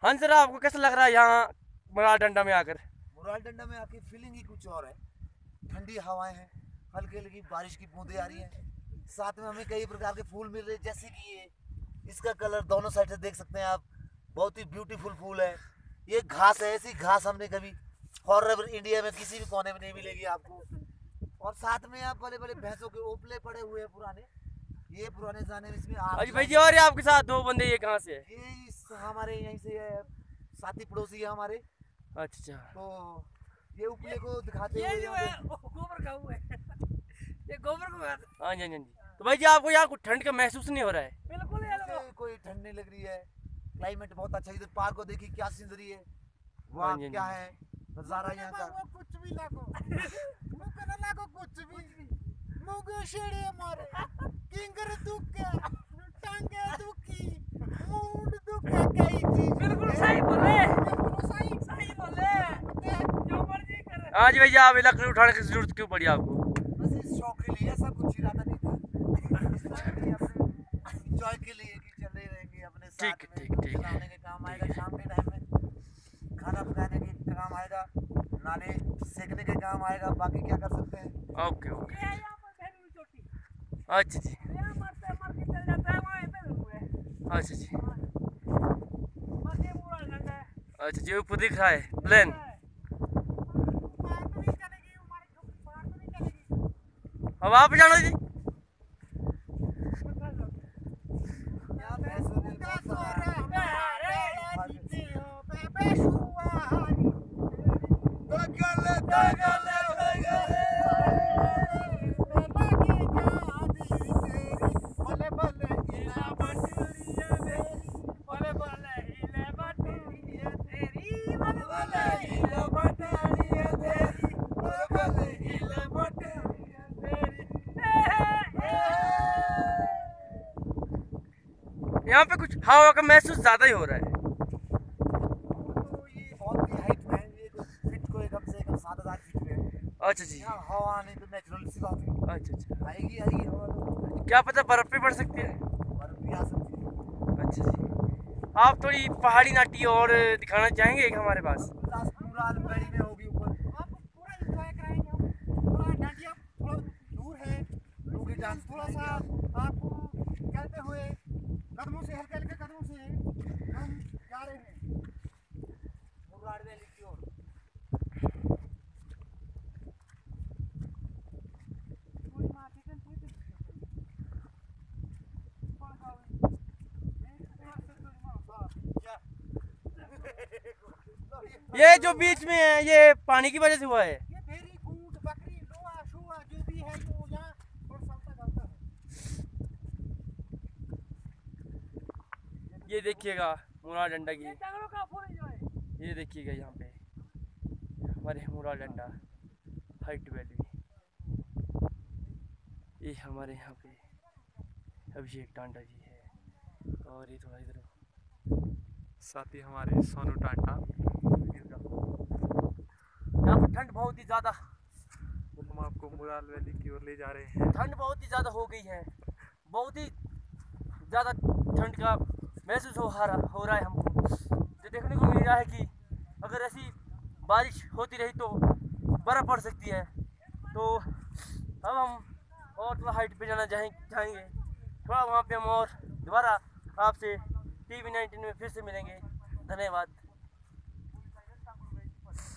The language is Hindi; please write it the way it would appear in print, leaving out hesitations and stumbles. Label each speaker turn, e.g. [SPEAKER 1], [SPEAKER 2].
[SPEAKER 1] हाँ सर, आपको कैसा लग रहा है यहाँ मुराल डंडा में आकर?
[SPEAKER 2] मुराल डंडा में आके फीलिंग ही कुछ और है। ठंडी हवाएं हैं, हल्की हल्की बारिश की बूंदें आ रही हैं, साथ में हमें कई प्रकार के फूल मिल रहे हैं, जैसे कि ये इसका कलर दोनों साइड से देख सकते हैं आप, बहुत ही ब्यूटीफुल फूल है। ये घास है, ऐसी घास हमने कभी फॉरएवर इंडिया में किसी भी कोने में नहीं मिलेगी आपको। और साथ में आप बड़े बड़े भैंसों के ओपले पड़े हुए हैं पुराने, ये पुराने जमाने में इसमें
[SPEAKER 1] अजी भाई जी, और ये आपके साथ दो बंदे, ये कहाँ से है?
[SPEAKER 2] ये हमारे यहीं से है, साथी पड़ोसी है हमारे।
[SPEAKER 1] अच्छा,
[SPEAKER 2] तो ये उपले को दिखाते
[SPEAKER 3] ये
[SPEAKER 2] हुए
[SPEAKER 3] जो है गोबर का हुआ है ये गोबर को
[SPEAKER 1] हाँ जी हाँ जी। तो भाई जी, आपको यहाँ कुछ ठंड का महसूस नहीं हो रहा है?
[SPEAKER 3] बिल्कुल यार,
[SPEAKER 2] कोई ठंड नहीं लग रही है, क्लाइमेट बहुत अच्छा है। इधर पार्क को देखिए क्या सीनरी है,
[SPEAKER 1] हाँ
[SPEAKER 2] वहाँ
[SPEAKER 1] जी,
[SPEAKER 2] क्या है नजारा यहाँ का।
[SPEAKER 3] कुछ भी लागो मुझे ना लागो कुछ भी मुझे शेड़े मारे किंगर दुखे टांगे दुखी मूड दुखे कई चीज। बिल्कुल सही बोले, बिल्कुल सही सही बोले, जो मर्जी करे।
[SPEAKER 1] हाँ जी भाई जी, आप लकड़ी उठाने की जरूरत क्यों पड़ी आपको?
[SPEAKER 2] बस इस शौक के लिए, ऐसा कुछ इरादा नहीं था, एंजॉय के लिए कि चले रहेंगे अपने साथ
[SPEAKER 1] ठीक
[SPEAKER 2] में।
[SPEAKER 1] ठीक ठीक
[SPEAKER 2] चलाने के काम आएगा, शाम के टाइम में खाना पकाने के काम आएगा, नाले सेकने के काम आएगा, बाकी क्या कर सकते हैं।
[SPEAKER 1] ओके ओके,
[SPEAKER 3] ये यहाँ पर भेलू चोटी
[SPEAKER 1] अच्छा जी,
[SPEAKER 3] यहाँ मारते मार के चल जाता है, वहाँ पे हुए
[SPEAKER 1] अच्छा जी,
[SPEAKER 3] बस ये पूरा डंडा है।
[SPEAKER 1] अच्छा जी। ऊपर दिख रहा है प्लेन।
[SPEAKER 3] पार तो नहीं चलेगी हमारी छोटी, पार तो नहीं चलेगी।
[SPEAKER 1] अब आप जानो जी।
[SPEAKER 2] यहाँ भैंसों के
[SPEAKER 1] यहाँ पे कुछ हवा का महसूस ज्यादा ही हो रहा है।
[SPEAKER 2] तो ये बहुत ही हाइट में है, ये फीट को कम से कम 7000 फीट पे है।
[SPEAKER 1] अच्छा जी,
[SPEAKER 2] यहाँ हवा नहीं तो नेचुरल सी बात है,
[SPEAKER 1] अच्छा अच्छा।
[SPEAKER 2] आएगी आएगी हवा तो,
[SPEAKER 1] क्या पता बर्फ भी पड़ सकती है।
[SPEAKER 2] बर्फ भी आ सकती है।
[SPEAKER 1] अच्छा जी, आप थोड़ी पहाड़ी नाटी और दिखाना चाहेंगे कि हमारे पास?
[SPEAKER 2] पूरा अलबेड़ी में होगी ऊपर,
[SPEAKER 3] आपको पूरा एंजॉय कराएंगे हम। थोड़ा डांडिया थोड़ा दूर है,
[SPEAKER 2] लोग ही डांस
[SPEAKER 3] थोड़ा सा आपको चलते हुए कदमों से, हल्के हल्के कदमों से हम जा रहे हैं
[SPEAKER 2] मुरार वैली की ओर।
[SPEAKER 3] पूरी माँ चिकन चिकन
[SPEAKER 1] ये जो बीच में है, ये पानी की वजह से हुआ है।
[SPEAKER 3] ये भेड़ी ऊंट बकरी लोहा शुआ जो भी है जो यहाँ और चलता चलता है।
[SPEAKER 1] ये देखिएगा मुराल डंडा की,
[SPEAKER 3] ये जंगलों का फूल एंजॉय।
[SPEAKER 1] ये देखिएगा यहाँ पे हमारे मुराल डंडा हाइट वैली। ये हमारे यहाँ पे अभिषेक टांडा जी है, और ये थोड़ा इधर
[SPEAKER 4] साथ ही हमारे सोनू टांटा।
[SPEAKER 1] यहाँ पर ठंड बहुत ही ज़्यादा,
[SPEAKER 4] हम आपको मुराल वैली की ओर ले जा रहे हैं।
[SPEAKER 1] ठंड बहुत ही ज़्यादा हो गई है, बहुत ही ज़्यादा ठंड का महसूस हो रहा है हमको। जो देखने को मिल रहा है कि अगर ऐसी बारिश होती रही तो बर्फ़ पड़ सकती है। तो अब हम और थोड़ा हाइट पे जाना चाहेंगे थोड़ा, वहाँ पे हम और दोबारा आपसे TV19 में फिर से मिलेंगे। धन्यवाद।